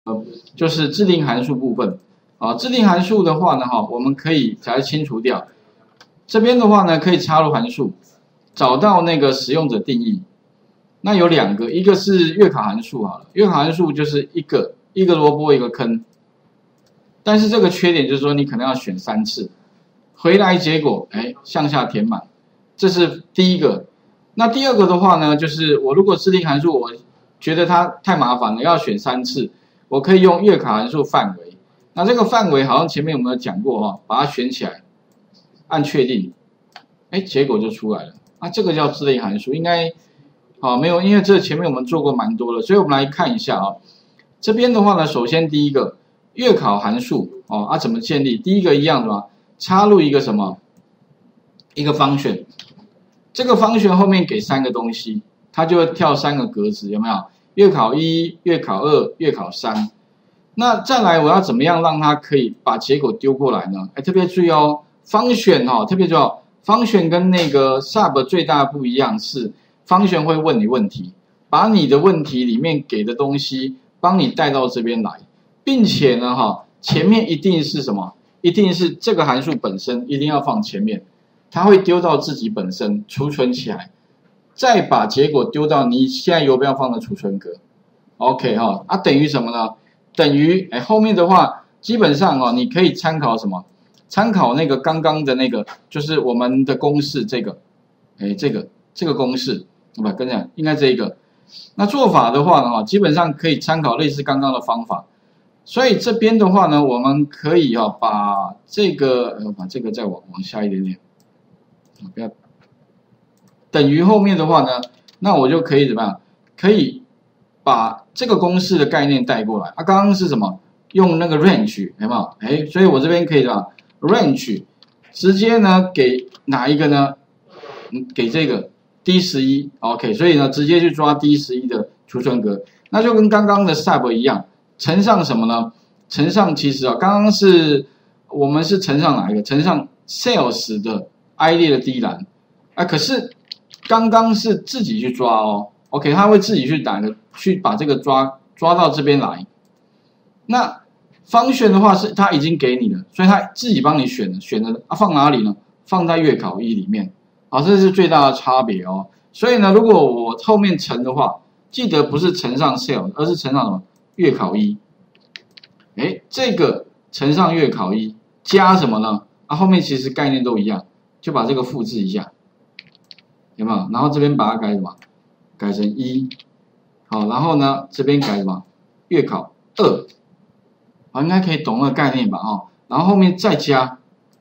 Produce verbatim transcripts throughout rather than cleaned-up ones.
就是制定函数部分啊。制定函数的话呢，哈，我们可以把它清除掉。这边的话呢，可以插入函数，找到那个使用者定义。那有两个，一个是月考函数好了，月考函数就是一个一个萝卜一个坑，但是这个缺点就是说你可能要选三次，回来结果哎向下填满，这是第一个。那第二个的话呢，就是我如果制定函数，我觉得它太麻烦了，要选三次，我可以用月考函数范围。那这个范围好像前面我们有讲过哈，把它选起来，按确定，哎，结果就出来了。啊，这个叫制定函数，应该好没有，因为这前面我们做过蛮多了，所以我们来看一下啊。这边的话呢，首先第一个月考函数哦啊怎么建立？第一个一样的嘛，插入一个什么？一个方选。这个方选后面给三个东西，它就会跳三个格子，有没有？月考一、月考二、月考三。那再来，我要怎么样让它可以把结果丢过来呢？哎，特别注意哦，方选哈、哦，特别注意哦，方选跟那个 sub 最大的不一样是，方选会问你问题，把你的问题里面给的东西帮你带到这边来，并且呢哈，前面一定是什么？一定是这个函数本身一定要放前面。它会丢到自己本身储存起来，再把结果丢到你现在游标放的储存格。OK 哈、哦，啊等于什么呢？等于哎后面的话基本上哦，你可以参考什么？参考那个刚刚的那个，就是我们的公式这个，哎这个这个公式，不跟你讲应该这一个。那做法的话呢哈，基本上可以参考类似刚刚的方法。所以这边的话呢，我们可以啊、哦、把这个呃把这个再往往下一点点。不要等于后面的话呢，那我就可以怎么样？可以把这个公式的概念带过来。啊，刚刚是什么？用那个 range 有没有？哎，所以我这边可以什么 range 直接呢给哪一个呢？嗯，给这个 D 十一 OK， 所以呢直接去抓 D 十一 的储存格，那就跟刚刚的 sub 一样，乘上什么呢？乘上其实啊，刚刚是我们是乘上哪一个？乘上 sales 的 I 列的第一栏，啊，可是刚刚是自己去抓哦 ，OK， 他会自己去打个，去把这个抓抓到这边来。那方选的话是他已经给你了，所以他自己帮你选了，选了啊放哪里呢？放在月考一里面，好，这是最大的差别哦。所以呢，如果我后面乘的话，记得不是乘上 sales， 而是乘上什么？月考一。哎，这个乘上月考一加什么呢？啊，后面其实概念都一样。就把这个复制一下，有没有？然后这边把它改什么？改成一，好，然后呢这边改什么？月考二，好，应该可以懂那个概念吧？哈，然后后面再加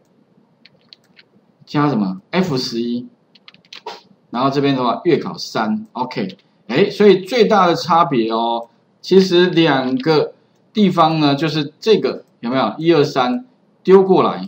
加什么 F 十一，然后这边的话月考三 ，OK， 哎，所以最大的差别哦，其实两个地方呢，就是这个有没有？一二三丢过来。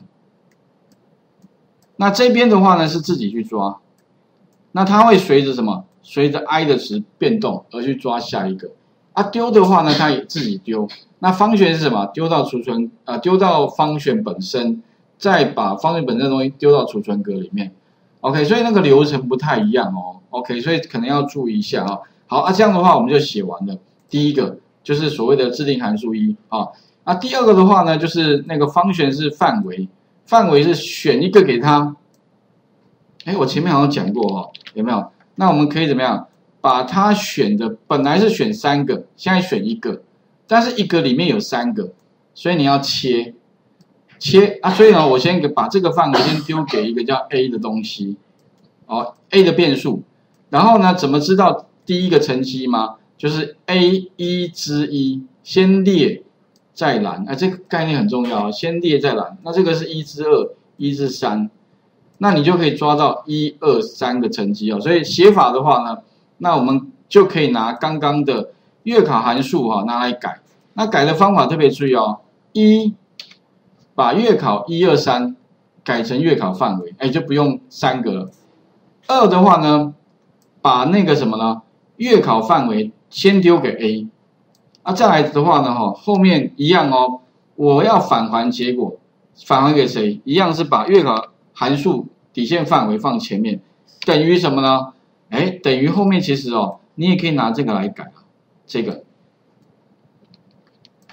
那这边的话呢是自己去抓，那它会随着什么？随着 i 的值变动而去抓下一个。啊，丢的话呢，它也自己丢。那方选是什么？丢到储存啊、呃，丢到方选本身，再把方选本身的东西丢到储存格里面。OK， 所以那个流程不太一样哦。OK， 所以可能要注意一下啊、哦。好啊，这样的话我们就写完了。第一个就是所谓的制定函数一啊。那第二个的话呢，就是那个方选是范围。范围是选一个给他，哎，我前面好像讲过哦，有没有？那我们可以怎么样？把它选的本来是选三个，现在选一个，但是一个里面有三个，所以你要切切啊。所以呢，我先给把这个范围先丢给一个叫 A 的东西，哦 ，A 的变数。然后呢，怎么知道第一个乘积吗？就是 A 一之一，先列。再栏，啊，这个概念很重要啊，先列再栏。那这个是一之二，一之三，那你就可以抓到一二三个乘积哦。所以写法的话呢，那我们就可以拿刚刚的月考函数哈、哦、拿来改。那改的方法特别注意哦，一把月考一二三改成月考范围，哎，就不用三个了。二的话呢，把那个什么呢，月考范围先丢给 A。啊，再来的话呢，哈，后面一样哦，我要返还结果，返还给谁？一样是把月考函数底线范围放前面，等于什么呢？哎，等于后面其实哦，你也可以拿这个来改啊，这个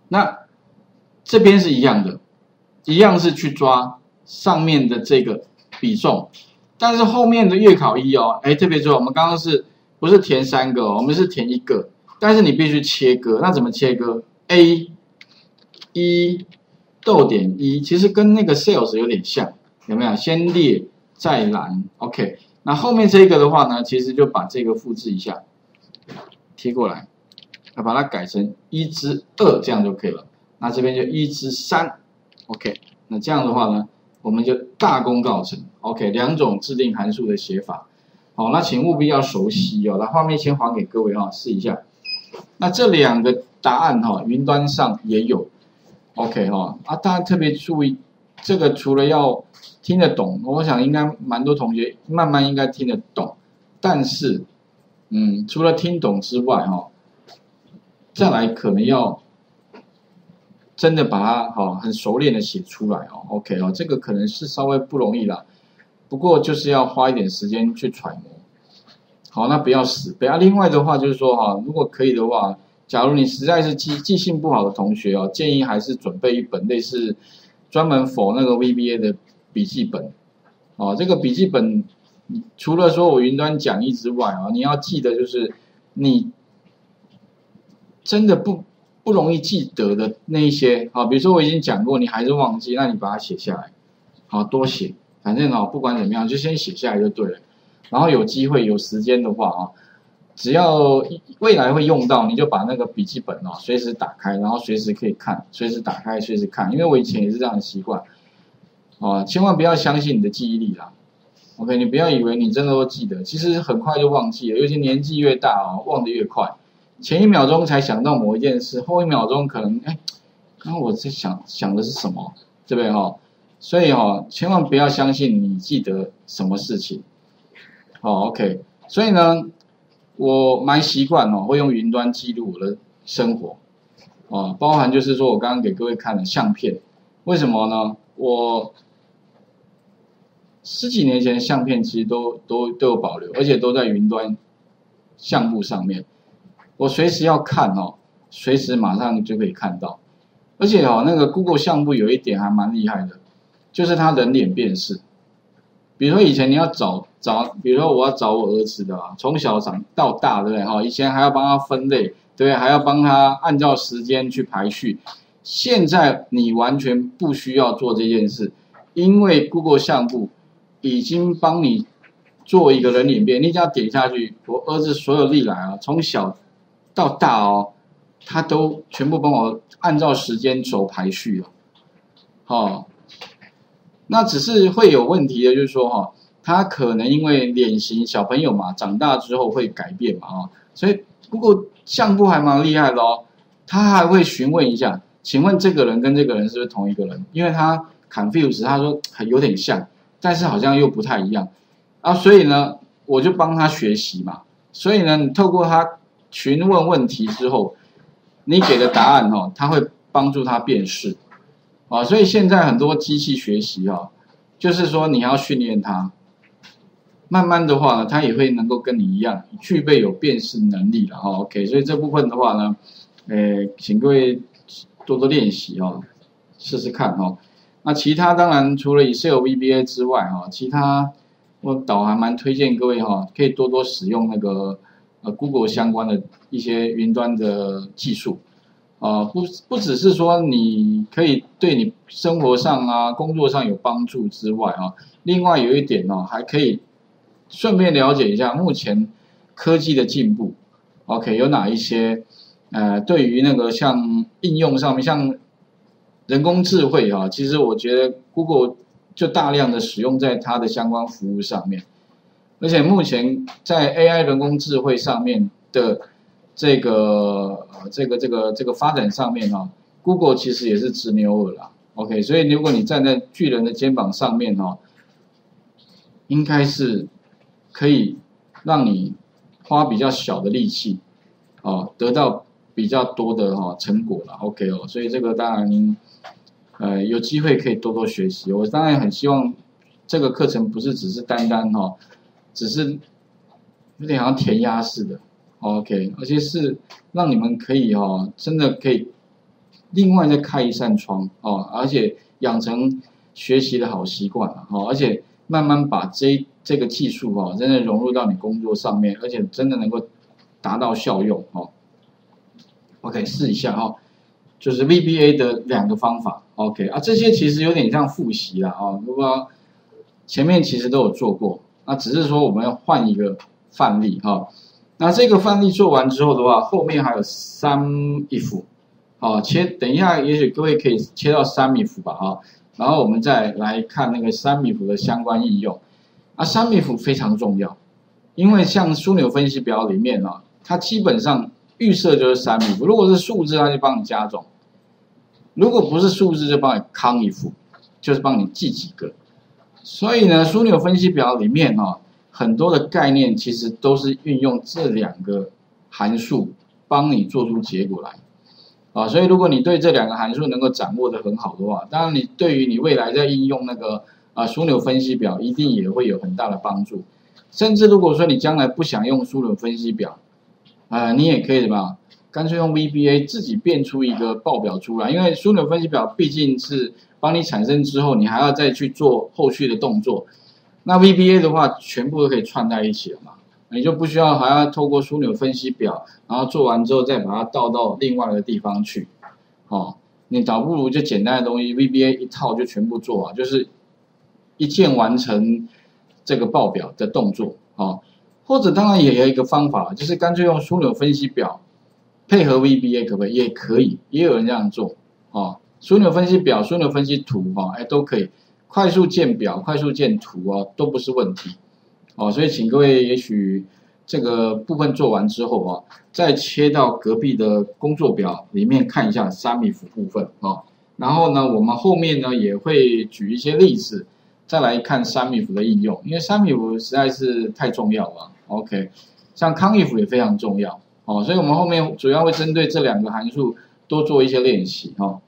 那这边是一样的，一样是去抓上面的这个比重，但是后面的月考一哦，哎，特别注意，我们刚刚是不是填三个、哦？我们是填一个，但是你必须切割，那怎么切割 ？A 一逗点一，其实跟那个 sales 有点像，有没有？先列再栏 ，OK。那后面这个的话呢，其实就把这个复制一下，贴过来，那把它改成一之二，这样就可以了。那这边就一之三 ，OK。那这样的话呢，我们就大功告成 ，OK。两种制定函数的写法，好，那请务必要熟悉哦。那画面先还给各位哈、哦，试一下。那这两个答案哈、哦，云端上也有 ，OK 哈、哦、啊，大家特别注意，这个除了要听得懂，我想应该蛮多同学慢慢应该听得懂，但是，嗯，除了听懂之外哈、哦，再来可能要真的把它哈、哦、很熟练的写出来哦 ，OK 哦，这个可能是稍微不容易啦，不过就是要花一点时间去揣摩。好，那不要死背啊。另外的话就是说哈，如果可以的话，假如你实在是记记性不好的同学哦，建议还是准备一本类似专门 for 那个 V B A 的笔记本。哦，这个笔记本除了说我云端讲义之外啊，你要记得就是你真的不不容易记得的那一些啊，比如说我已经讲过，你还是忘记，那你把它写下来，好，多写，反正啊不管怎么样，就先写下来就对了。然后有机会有时间的话啊，只要未来会用到，你就把那个笔记本哦随时打开，然后随时可以看，随时打开随时看，因为我以前也是这样的习惯，啊，千万不要相信你的记忆力啦。OK， 你不要以为你真的都记得，其实很快就忘记了，尤其年纪越大哦，忘得越快。前一秒钟才想到某一件事，后一秒钟可能哎，刚刚我在想想的是什么，对不对哈？所以哈，千万不要相信你记得什么事情。好 ，OK， 所以呢，我蛮习惯哦，会用云端记录我的生活，哦，包含就是说我刚刚给各位看的相片，为什么呢？我十几年前的相片其实都都都有保留，而且都在云端相簿上面，我随时要看哦，随时马上就可以看到，而且哦，那个 Google 相簿有一点还蛮厉害的，就是它人脸辨识。比如说以前你要找找，比如说我要找我儿子的啊，从小长到大，对不对？哈，以前还要帮他分类，对不对？还要帮他按照时间去排序。现在你完全不需要做这件事，因为 Google 相簿已经帮你做一个人脸辨，你只要点下去，我儿子所有历来啊，从小到大哦，他都全部帮我按照时间轴排序了，哦。那只是会有问题的，就是说哈，他可能因为脸型小朋友嘛，长大之后会改变嘛啊，所以不过相簿还蛮厉害的哦，他还会询问一下，请问这个人跟这个人是不是同一个人？因为他 confuse， 他说有点像，但是好像又不太一样啊，所以呢，我就帮他学习嘛，所以呢，你透过他询问问题之后，你给的答案哦，他会帮助他辨识。啊，所以现在很多机器学习啊，就是说你要训练它，慢慢的话呢，它也会能够跟你一样具备有辨识能力了哈。OK， 所以这部分的话呢，呃，请各位多多练习哦，试试看哈。那其他当然除了 Excel V B A 之外哈，其他我倒还蛮推荐各位哈，可以多多使用那个呃 Google 相关的一些云端的技术。啊、呃，不不只是说你可以对你生活上啊、工作上有帮助之外啊，另外有一点哦，还可以顺便了解一下目前科技的进步。OK， 有哪一些呃，对于那个像应用上面，像人工智慧啊，其实我觉得 Google 就大量的使用在它的相关服务上面，而且目前在 A I 人工智慧上面的。这个呃，这个这个这个发展上面哈、哦、，Google 其实也是执牛耳啦 ，OK， 所以如果你站在巨人的肩膀上面哈、哦，应该是可以让你花比较小的力气，哦，得到比较多的哈、哦、成果了 ，OK 哦，所以这个当然，呃，有机会可以多多学习。我当然很希望这个课程不是只是单单哈、哦，只是有点好像填鸭式的。OK， 而且是让你们可以哦，真的可以另外再开一扇窗哦，而且养成学习的好习惯啊，哦，而且慢慢把这这个技术哦，真的融入到你工作上面，而且真的能够达到效用哦。OK， 试一下哦，就是 V B A 的两个方法 ，OK 啊，这些其实有点像复习啦哦，不过前面其实都有做过，那只是说我们要换一个范例哈、哦。那这个范例做完之后的话，后面还有 sum if。好，切，等一下，也许各位可以切到 sum if 吧，哈，然后我们再来看那个 sum if 的相关应用。啊 ，sum if 非常重要，因为像枢纽分析表里面啊，它基本上预设就是 sum if，如果是数字，它就帮你加总；如果不是数字，就帮你 count if， 就是帮你记几个。所以呢，枢纽分析表里面啊，很多的概念其实都是运用这两个函数帮你做出结果来。啊，所以如果你对这两个函数能够掌握得很好的话，当然你对于你未来在应用那个啊枢纽分析表一定也会有很大的帮助。甚至如果说你将来不想用枢纽分析表，啊，你也可以什么，干脆用 V B A 自己变出一个报表出来，因为枢纽分析表毕竟是帮你产生之后，你还要再去做后续的动作。那 V B A 的话，全部都可以串在一起了嘛。你就不需要还要透过枢纽分析表，然后做完之后再把它倒到另外一个地方去，哦，你倒不如就简单的东西 V B A 一套就全部做啊，就是一键完成这个报表的动作，哦，或者当然也有一个方法，就是干脆用枢纽分析表配合 V B A 可不可以？也可以，也有人这样做，哦，枢纽分析表、枢纽分析图，哦，哎都可以，快速建表、快速建图哦，都不是问题。哦，所以请各位也许这个部分做完之后啊，再切到隔壁的工作表里面看一下 sum if 部分啊，然后呢，我们后面呢也会举一些例子，再来看 sum if 的应用，因为 sum if 实在是太重要了。OK， 像 count if 也非常重要哦，所以我们后面主要会针对这两个函数多做一些练习哈。